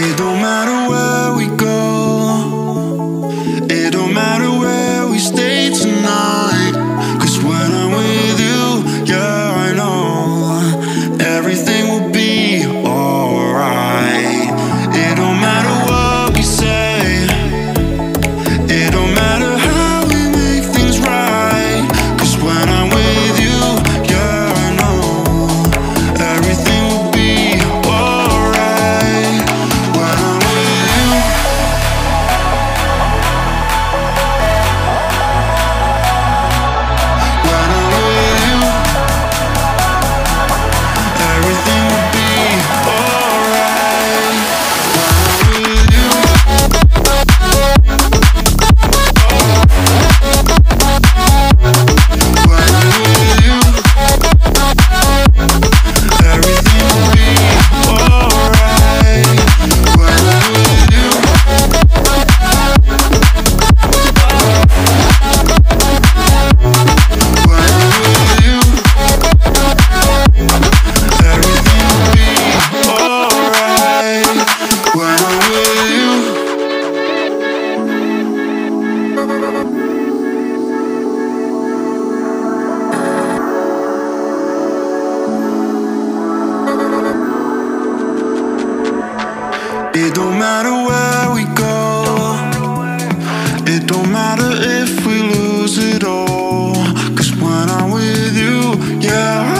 It don't matter where we go, it don't matter where we stay tonight. 'Cause when I'm with you, yeah, I know everything will be alright. It don't matter what we say, it don't matter how we make things right. 'Cause when I'm with you, yeah, I know everything will be alright. When I'm with you, when I'm with you, everything will be alright. When I'm with you, when I'm with you, everything will be alright. When I'm with you, when I'm with you, everything will be alright. When I'm with you. It don't matter where we go, it don't matter if we lose it all. 'Cause when I'm with you, yeah,